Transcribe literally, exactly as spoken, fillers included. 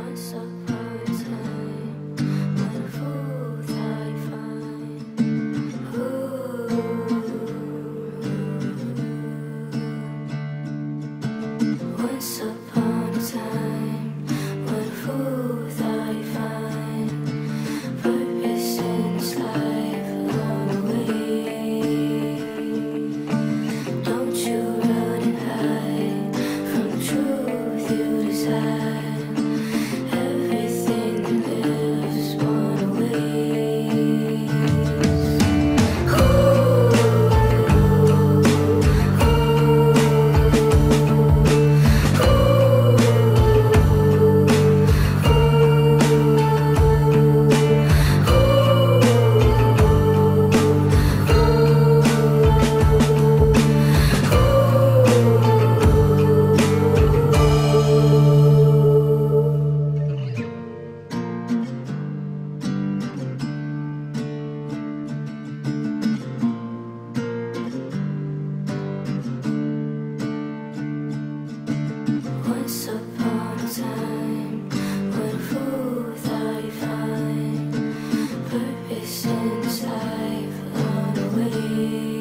Once upon a time, what a fool I find. Ooh. Once upon a time, what a fool I find. Purpose in this life along the way. Don't you run and hide from the truth you desire. Once upon a time, what a fool I find. Purpose in this life along the way.